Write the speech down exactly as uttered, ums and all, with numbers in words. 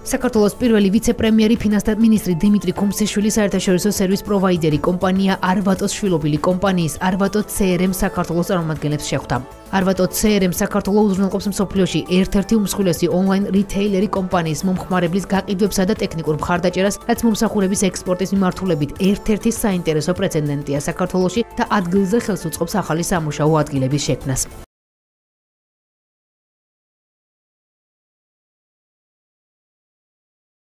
საქართველოს პირველი ვიცე-პრემიერი ფინანსთა მინისტრი დიმიტრი ქუმსიშვილი საერთაშორისო სერვის პროვაიდერი კომპანია Arvatos შვილობილი კომპანიის Arvato C R M საქართველოს წარმომადგენლებს შეხვდა. Arvato C R M საქართველოს უზრუნველყოფს მსოფლიოში ერთ-ერთი უმსხვილესი ონლაინ რითეილერი კომპანიის მომხმარებლის გაყიდვებსა და ტექნიკურ მხარდაჭერას, რაც მომსახურების ექსპორტის მიმართულებით ერთ-ერთი საინტერესო პრეცედენტია საქართველოში და ადგილზე ხელს უწყობს ახალი სამუშაო ადგილების შექმნას.